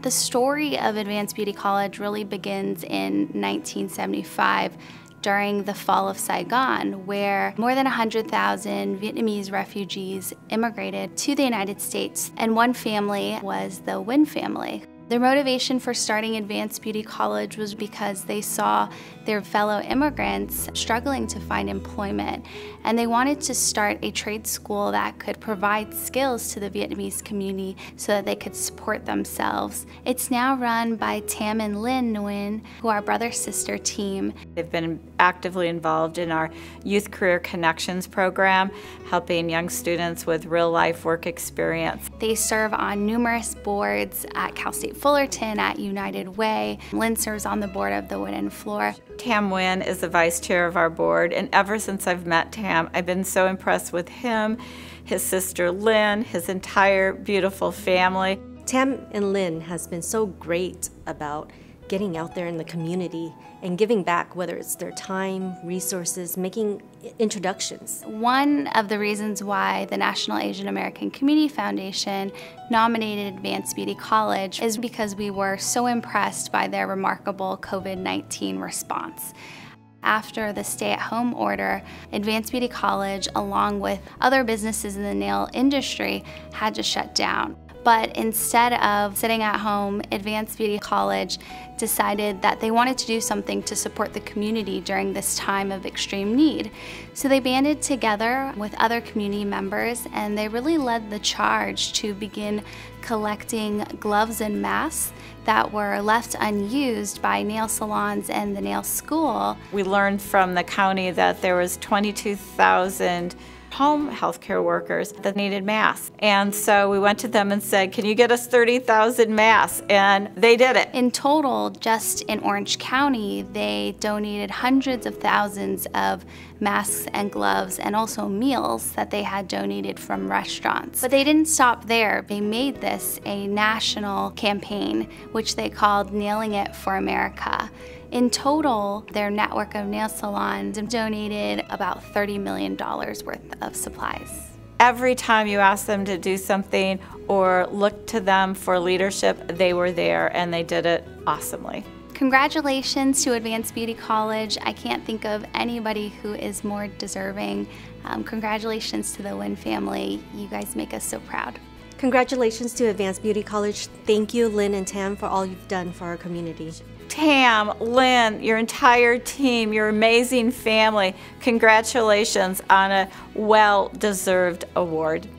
The story of Advanced Beauty College really begins in 1975 during the fall of Saigon, where more than 100,000 Vietnamese refugees immigrated to the United States, and one family was the Nguyen family. Their motivation for starting Advanced Beauty College was because they saw their fellow immigrants struggling to find employment, and they wanted to start a trade school that could provide skills to the Vietnamese community so that they could support themselves. It's now run by Tam and Lynn Nguyen, who are brother-sister team. They've been actively involved in our Youth Career Connections program, helping young students with real-life work experience. They serve on numerous boards at Cal State Fullerton, at United Way. Lynn serves on the board of the Wooden Floor. Tam Nguyen is the vice chair of our board, and ever since I've met Tam, I've been so impressed with him, his sister Lynn, his entire beautiful family. Tam and Lynn has been so great about getting out there in the community and giving back, whether it's their time, resources, making introductions. One of the reasons why the National Asian American Community Foundation nominated Advanced Beauty College is because we were so impressed by their remarkable COVID-19 response. After the stay-at-home order, Advanced Beauty College, along with other businesses in the nail industry, had to shut down. But instead of sitting at home, Advanced Beauty College decided that they wanted to do something to support the community during this time of extreme need. So they banded together with other community members, and they really led the charge to begin collecting gloves and masks that were left unused by nail salons and the nail school. We learned from the county that there was 22,000 home healthcare workers that needed masks. And so we went to them and said, can you get us 30,000 masks? And they did it. In total, just in Orange County, they donated hundreds of thousands of masks and gloves and also meals that they had donated from restaurants. But they didn't stop there. They made this a national campaign, which they called Nailing It for America. In total, their network of nail salons donated about $30 million worth of supplies. Every time you ask them to do something or look to them for leadership, they were there and they did it awesomely. Congratulations to Advanced Beauty College. I can't think of anybody who is more deserving. Congratulations to the Nguyen family. You guys make us so proud. Congratulations to Advanced Beauty College. Thank you, Lynn and Tam, for all you've done for our community. Tam, Lynn, your entire team, your amazing family, congratulations on a well-deserved award.